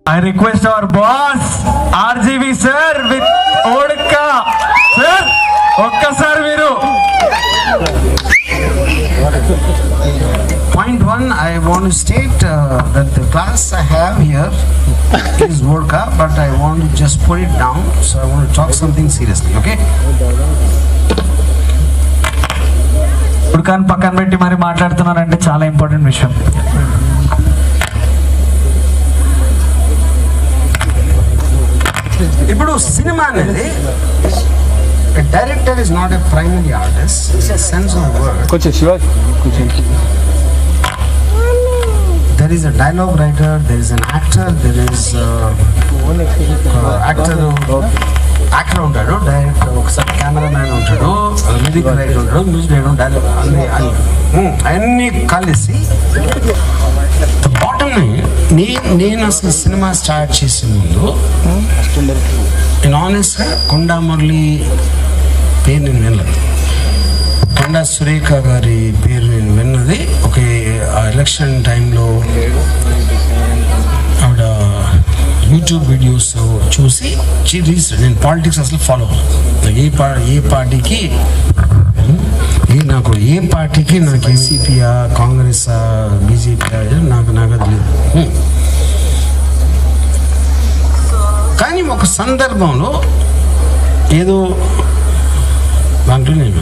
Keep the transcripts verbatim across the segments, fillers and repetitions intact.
I request our boss R G V sir with Odka sir. Okka sir viru. Point one, I want to state uh, that the class I have here is vodka, but I want to just put it down. So I want to talk something seriously, okay? ఉడకాన్ని పక్కన పెట్టి మరి మాట్లాడుతున్నారంటే చాలా important విషయం. ఇప్పుడు cinema అనేది a director is not a primary artist, it's a sense of word. కొంచెం శివ కొంచెం There is a dialogue writer, there is an actor, there is uh, uh, actor actor ఉంటాడు, డైరెక్టర్ ఒకసారి కెమెరామ్యాన్ ఉంటాడు, music writer ఉంటాడు, music writer dialogue అన్ని అన్నీ కలిసి bottom నే నేను అసలు సినిమా స్టార్ట్ చేసే ముందు నేను ఆనెస్ట్గా కొండా మురళి పేరు నేను వినలేదు, కొండా సురేఖ గారి పేరు నేను విన్నది ఒక ఎలక్షన్ టైంలో ఆవిడ యూట్యూబ్ వీడియోస్ చూసి నేను పాలిటిక్స్ అసలు ఫాలో అవ్వను. ఏ పా ఏ పార్టీకి ఏ నాకు ఏ పార్టీకి నాకు ఎన్సీపీయా కాంగ్రెసా బీజేపీయా నాకు నాకు అది లేదు. కానీ ఒక సందర్భంలో ఏదో దాంట్లో నేను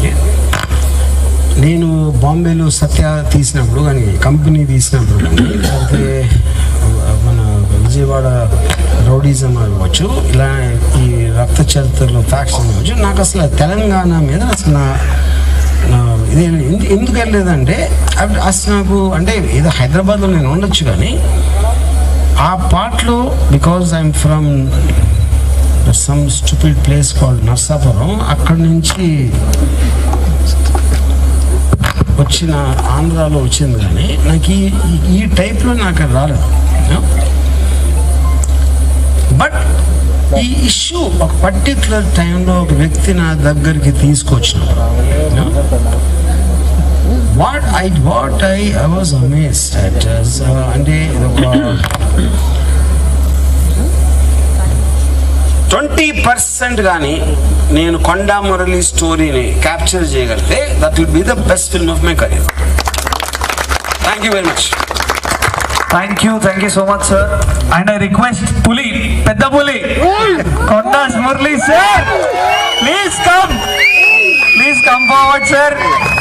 నేను బాంబేలో సత్య తీసినప్పుడు కానీ కంపెనీ తీసినప్పుడు కానీ లేకపోతే మన విజయవాడ రౌడీజం అవ్వచ్చు, ఇలా ఈ రక్త చరిత్రలో ఫ్యాక్షన్ అవ్వచ్చు, నాకు అసలు తెలంగాణ మీద అసలు నా ఇదే ఎందుకు వెళ్ళలేదంటే అసలు నాకు అంటే ఏదో హైదరాబాద్లో నేను ఉండొచ్చు కానీ ఆ పార్ట్లో because I'm from some stupid place called Narsapuram, అక్కడి నుంచి వచ్చిన ఆంధ్రాలో వచ్చింది కానీ నాకు ఈ ఈ టైప్లో నాకు రాలేదు. బట్ ఈ ఇష్యూ ఒక పర్టిక్యులర్ టైంలో ఒక వ్యక్తి నా దగ్గరికి తీసుకొచ్చినప్పుడు what I what I I was amazed at అంటే ఒక ట్వంటీ పర్సెంట్ కానీ నేను కొండా మురళి స్టోరీని క్యాప్చర్ చేయగలిగితే that will be the best film of my career. Thank you very much. Thank you thank you so much sir. And I request పులి పెద్ద పులి Konda Murali sir, please come please come forward sir.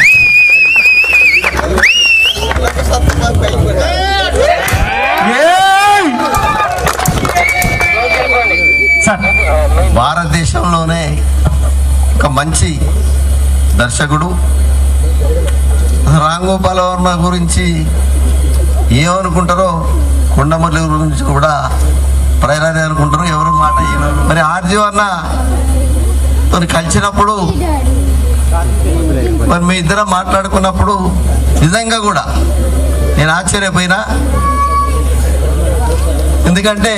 భారతదేశంలోనే ఒక మంచి దర్శకుడు రామ్ గోపాల్ వర్మ గురించి ఏమనుకుంటారో కొండమురళి గురించి కూడా ప్రయాణాన్ని అనుకుంటారు, ఎవరు మాట వినరు. మరి ఆర్జీ వర్మ తను కలిసినప్పుడు మరి మీ ఇద్దరం మాట్లాడుకున్నప్పుడు నిజంగా కూడా నేను ఆశ్చర్యపోయినా, ఎందుకంటే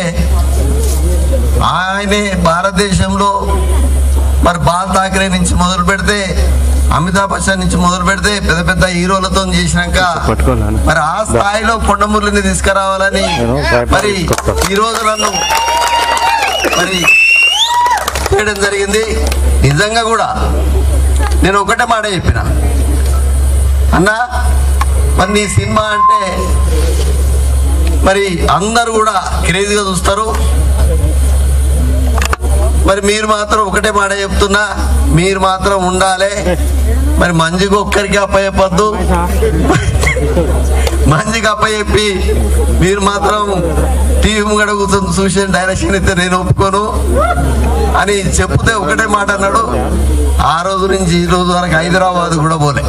ఆయనే భారతదేశంలో మరి బాల్ ఠాకరే నుంచి మొదలు పెడితే అమితాబ్ బచ్చన్ నుంచి మొదలు పెడితే పెద్ద పెద్ద హీరోలతో చేసినాక మరి ఆ స్థాయిలో కొండమురళిని తీసుకురావాలని మరి ఈ రోజు నన్ను మరి చేయడం జరిగింది. నిజంగా కూడా నేను ఒకటే మాట చెప్పిన, అన్నా మరి నీ సినిమా అంటే మరి అందరూ కూడా క్రేజీగా చూస్తారు, మరి మీరు మాత్రం ఒకటే మాట చెప్తున్నా, మీరు మాత్రం ఉండాలి, మరి మంచిగా ఒక్కరికి అప్పచెప్పద్దు, మంచిగా అప్పచెప్పి మీరు మాత్రం టీవీ ముంగడ కూర్చొని చూసే డైరెక్షన్ అయితే నేను ఒప్పుకోను అని చెప్తే ఒకటే మాట అన్నాడు. ఆ రోజు నుంచి ఈ రోజు వరకు హైదరాబాద్ కూడా పోలే.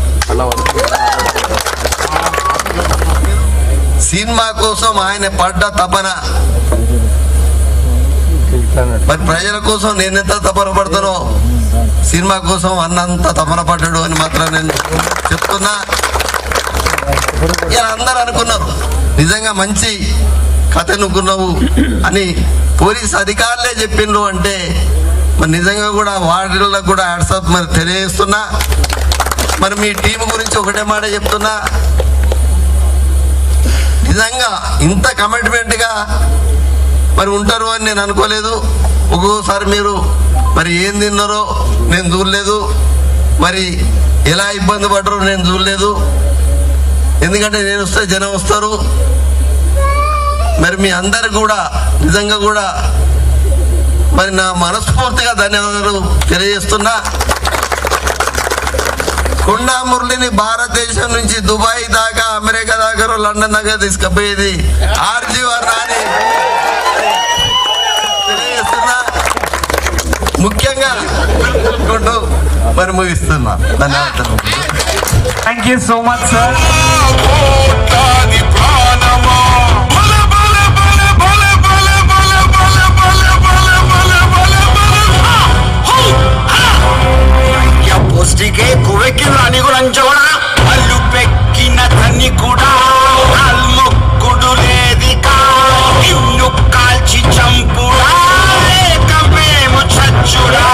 సినిమా కోసం ఆయన పడ్డ తపన, మరి ప్రజల కోసం నేనెంత తపన పడతానో సినిమా కోసం అన్నంత తపన పడ్డాడు అని మాత్రం నేను చెప్తున్నా. ఇలా అందరూ అనుకున్నారు నిజంగా మంచి కథ అనుకున్నావు అని పోలీస్ అధికారులే చెప్పిండ్రు అంటే మరి నిజంగా కూడా వాటిల్లో కూడా హ్యాట్సాప్ మరి తెలియజేస్తున్నా. మరి మీ టీం గురించి ఒకటే మాట చెప్తున్నా, నిజంగా ఇంత కమిట్మెంట్గా మరి ఉంటారు అని నేను అనుకోలేదు. ఒక్కోసారి మీరు మరి ఏం తిన్నారో నేను చూడలేదు, మరి ఎలా ఇబ్బంది పడరో నేను చూడలేదు. ఎందుకంటే నేను వస్తే జనం వస్తారు. మరి మీ అందరికి కూడా నిజంగా కూడా మరి నా మనస్ఫూర్తిగా ధన్యవాదాలు తెలియజేస్తున్నా. కొండా మురళిని భారతదేశం నుంచి దుబాయ్ దాకా, అమెరికా దాకా, లండన్ దాకా తీసుకుపోయేది ఆర్జీ వారు రాని తెలియజేస్తున్నా. ముఖ్యంగా మరి ముగిస్తున్నా. ధన్యవాదాలు. Thank you so much sir. ಪೋಸ್ಟಿಗೆ ಕುವೆಕ್ಕಿನ ರಾಣಿಗೂ ರಂಜೋಣ ಅಲ್ಲು ಬೆಕ್ಕಿನ ತನ್ನಿ ಕೂಡ ಅಲ್ಮುಕ್ಕುಡು ಲೇದಿಕ ಇನ್ನು ಕಾಲ್చి చంపుడా ఏకమేము చచ్చుడా.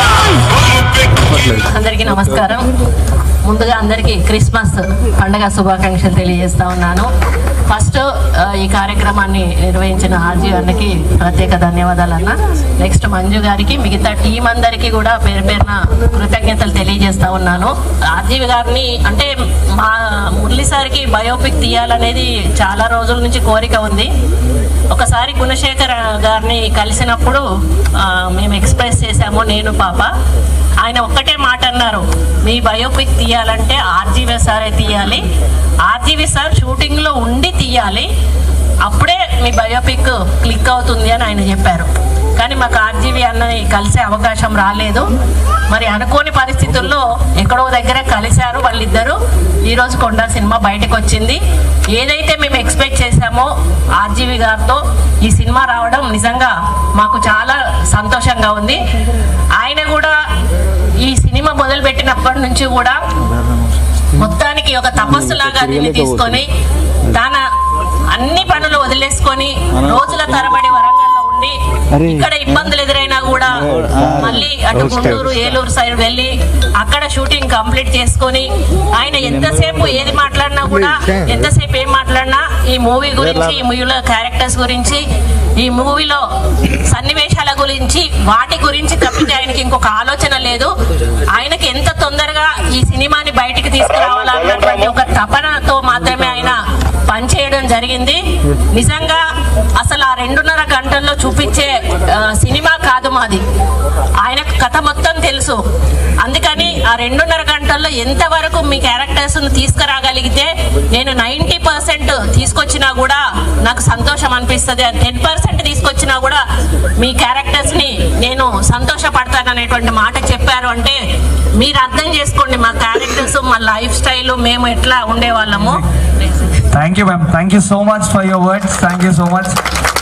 అందరికీ నమస్కారం. ముందుగా అందరికీ క్రిస్మస్ పండుగ శుభాకాంక్షలు తెలియజేస్తా ఉన్నాను. ఫస్ట్ ఈ కార్యక్రమాన్ని నిర్వహించిన ఆర్జీ అన్నకి ప్రత్యేక ధన్యవాదాలు అన్న. నెక్స్ట్ మంజు గారికి, మిగతా టీం అందరికీ కూడా పేరు పేరున కృతజ్ఞతలు తెలియజేస్తా ఉన్నాను. ఆర్జీ గారిని అంటే మా మురళి సార్కి బయోపిక్ తీయాలనేది చాలా రోజుల నుంచి కోరిక ఉంది. ఒకసారి గుణశేఖర్ గారిని కలిసినప్పుడు మేము ఎక్స్ప్రెస్ చేశాము, నేను పాప. ఆయన ఒక్కటే మాట అన్నారు, మీ బయోపిక్ తీయాలంటే ఆర్జీవి సారే తీయాలి, ఆర్జీవి సార్ షూటింగ్లో ఉండి తీయాలి, అప్పుడే మీ బయోపిక్ క్లిక్ అవుతుంది అని ఆయన చెప్పారు. కానీ మాకు ఆర్జీవి అన్నని కలిసే అవకాశం రాలేదు. మరి అనుకోని పరిస్థితుల్లో ఎక్కడో దగ్గర కలిశారు వాళ్ళిద్దరూ. ఈరోజు కొండ సినిమా బయటకు వచ్చింది. ఏదైతే మేము ఎక్స్పెక్ట్ చేశామో ఆర్జీవి గారితో ఈ సినిమా రావడం నిజంగా మాకు చాలా సంతోషంగా ఉంది. ఆయన కూడా ఈ సినిమా మొదలు పెట్టినప్పటి నుంచి కూడా మొత్తానికి ఒక తపస్సులాగా దీన్ని తీసుకొని తన అన్ని పనులు వదిలేసుకొని రోజుల తరబడి వరంగల్లో ఉండి ఇక్కడ ఇబ్బందులు ఎదురైనా కూడా మళ్ళీ అటు గుంటూరు ఏలూరు సైడ్ వెళ్ళి అక్కడ షూటింగ్ కంప్లీట్ చేసుకొని ఆయన ఎంతసేపు ఏది మాట్లాడినా కూడా ఎంతసేపు ఏం మాట్లాడినా ఈ మూవీ గురించి, ఈ మూవీలో క్యారెక్టర్స్ గురించి, ఈ మూవీలో సన్నివేశాల గురించి, వాటి గురించి తప్పితే ఆయనకి ఇంకొక ఆలోచన లేదు. ఆయనకి ఎంత తొందరగా ఈ సినిమాని బయటికి తీసుకురావాలన్నటువంటి ఒక తపనతో మాత్రమే ఆయన పనిచేయడం జరిగింది. నిజంగా అసలు ఆ రెండున్నర గంటల్లో చూపించే సినిమా కాదు మాది. ఆయనకు కథ మొత్తం తెలుసు. అందుకని ఆ రెండున్నర గంటల్లో ఎంతవరకు మీ క్యారెక్టర్స్ తీసుకురాగలిగితే నేను నైంటీ పర్సెంట్ తీసుకొచ్చినా కూడా నాకు సంతోషం అనిపిస్తుంది. టెన్ పర్సెంట్ తీసుకొచ్చినా కూడా మీ క్యారెక్టర్స్ ని నేను సంతోషపడతాననేటువంటి మాట చెప్పారు అంటే మీరు అర్థం చేసుకోండి మా క్యారెక్టర్స్, మా లైఫ్ స్టైల్, మేము ఎట్లా ఉండేవాళ్ళము. Thank you ma'am. Thank you so much for your words. Thank you so much.